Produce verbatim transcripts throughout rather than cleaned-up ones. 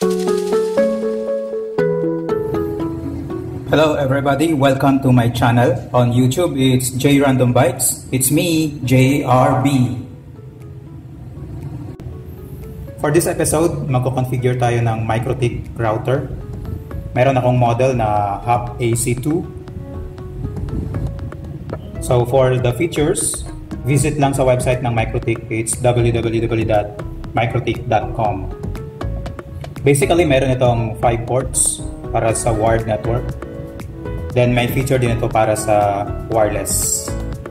Hello everybody, welcome to my channel. On YouTube, it's J Random Bytes. It's me, J R B. For this episode, magko-configure tayo ng MikroTik router. Meron akong model na Hop A C two. So for the features, visit lang sa website ng MikroTik. It's w w w dot mikrotik dot com. Basically, meron itong five ports para sa wired network. Then may feature din ito para sa wireless.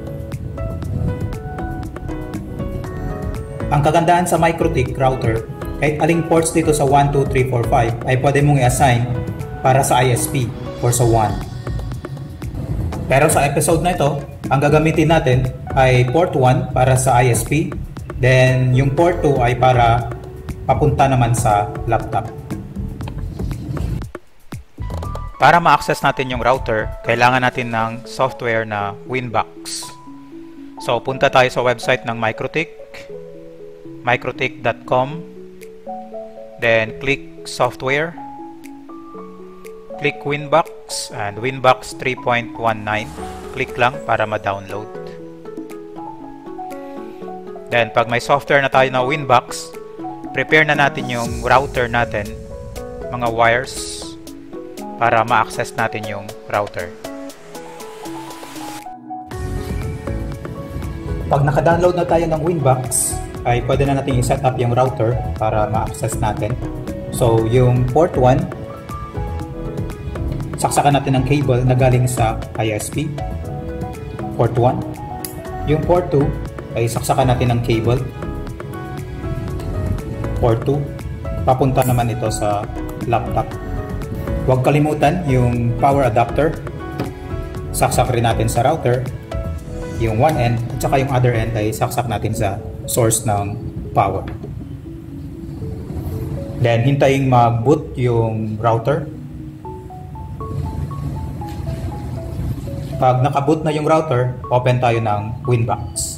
Ang kagandahan sa MikroTik router, kahit aling ports dito sa one, two, three, four, five ay pwede mong i-assign para sa I S P or sa WAN. Pero sa episode na ito, ang gagamitin natin ay port one para sa I S P, then yung port two ay para papunta naman sa laptop. Para ma-access natin yung router, kailangan natin ng software na Winbox. So, punta tayo sa website ng MikroTik, mikrotik dot com. Then, click Software. Click Winbox and Winbox three point nineteen. Click lang para ma-download. Then, pag may software na tayo na Winbox, prepare na natin yung router natin, mga wires, para ma-access natin yung router. Pag naka-download na tayo ng Winbox, ay pwede na natin i-set up yung router para ma-access natin. So, yung port one, saksakan natin ng cable na galing sa I S P, port one. Yung port two, ay saksakan natin ng cable, port two. Papunta naman ito sa laptop. Huwag kalimutan yung power adapter. Saksak rin natin sa router yung one end at saka yung other end ay saksak natin sa source ng power. Then hintayin mag-boot yung router. Pag naka-boot na yung router, open tayo ng Winbox.